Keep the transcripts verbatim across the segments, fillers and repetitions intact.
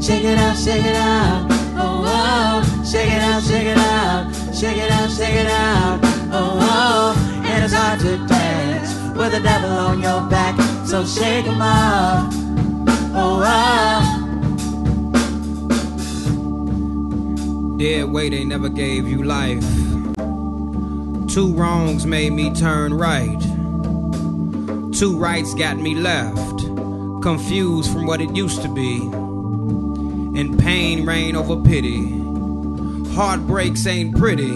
shake it out, shake it out. Oh, oh, shake it out, shake it out. Shake it out, shake it out. Oh, oh, and it's hard to dance with the devil on your back. So shake 'em off. Oh, oh. Dead weight they never gave you life. Two wrongs made me turn right. Two rights got me left, confused from what it used to be. And pain reign over pity. Heartbreaks ain't pretty.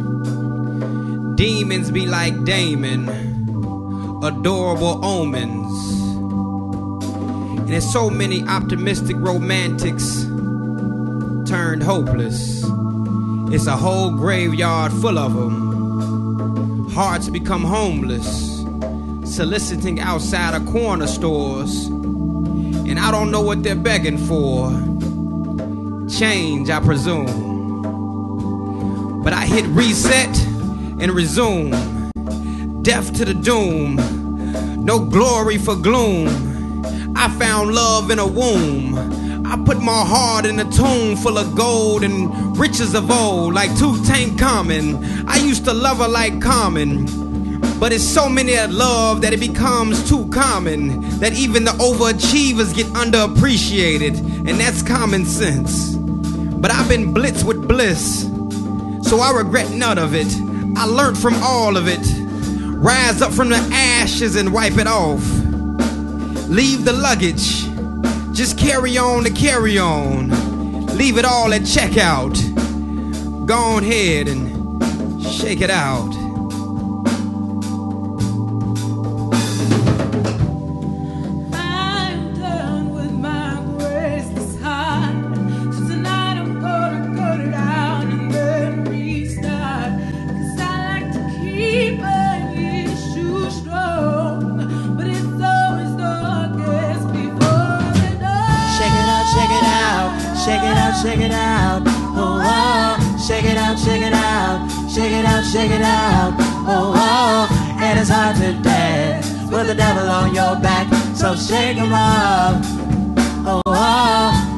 Demons be like Damon, adorable omens. And there's so many optimistic romantics turned hopeless. It's a whole graveyard full of them. Hearts become homeless, soliciting outside of corner stores. And I don't know what they're begging for. Change, I presume. But I hit reset and resume. Death to the doom. No glory for gloom. I found love in a womb. I put my heart in a tomb full of gold and riches of old, like Tutankhamun. I used to love her like Carmen, but it's so many that love that it becomes too common, that even the overachievers get underappreciated, and that's common sense. But I've been blitzed with bliss, so I regret none of it. I learned from all of it. Rise up from the ashes and wipe it off. Leave the luggage. Just carry on to carry on. Leave it all at checkout. Go on ahead and shake it out. I'm done with my restless heart. So tonight I'm gonna cut it out and then restart. 'Cause I like to keep an issue strong, but it's always darkest before the dawn. Shake it out, shake it out. Shake it out, shake it out. Oh, oh, shake it out, shake it out. Shake it out, shake it out. Oh, oh, and it's hard to dance with the devil on your back. So shake 'em off. Oh, oh.